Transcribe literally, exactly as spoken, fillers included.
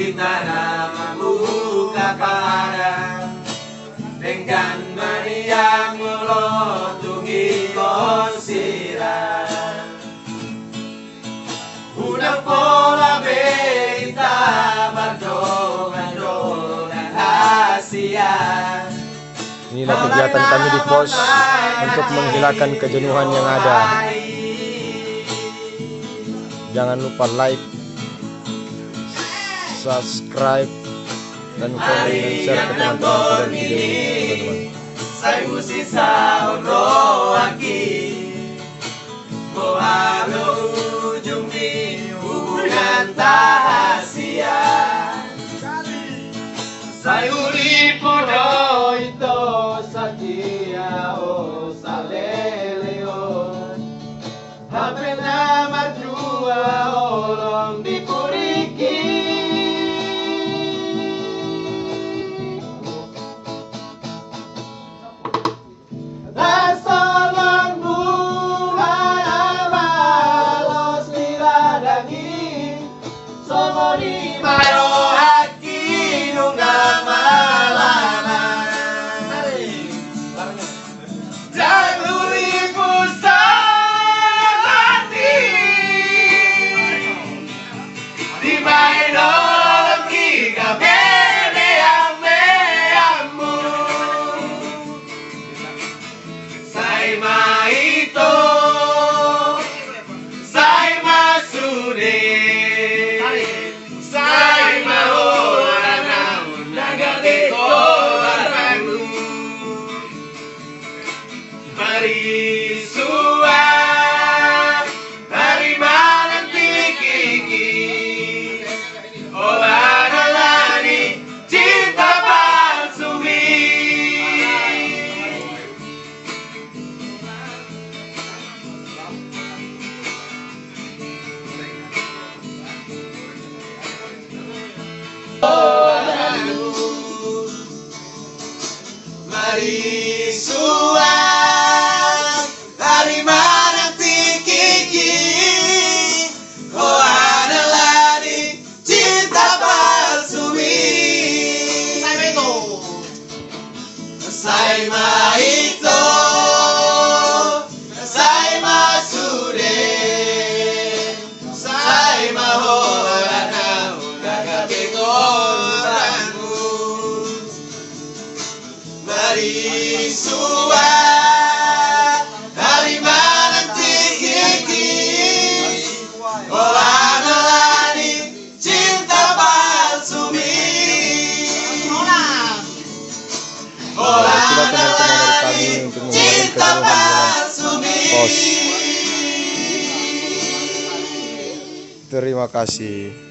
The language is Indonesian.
Bintana membuka pada dengan meriang melotungi konsiran Udah pola beta berdongan-dongan Asia. Inilah kegiatan kami di pos untuk menghilangkan kejenuhan yang ada. Jangan lupa like, subscribe, dan komen dan share ke teman-teman kalian video ini, teman-teman. Saya mesti sahur rohaki, mohalo ujung di hubungan tahasia. Saya uri podo itu sakia o saleleo, hapena marjua olong di kuriki. Dasalan bulan malos niladangi, somoni maro haki nunggah malana. Jaluri pusat hati, di mainon kiga bede ame-amu. Sai maito, sai masude, sai mahorana nagate koramu. Mari sua, hari mananti kiki, olah lani cinta palsumi. Mari sua, hari mananti kiki, oh adalah di cinta palsumi. Sai maito, sai masude, sai mahorana nagate koramu. Mari sua, hari mananti kiki, oh adalah di cinta palsumi. Itulah teman-teman dari kami untuk menghilangkan kejenuhan dengan pos. Terima kasih.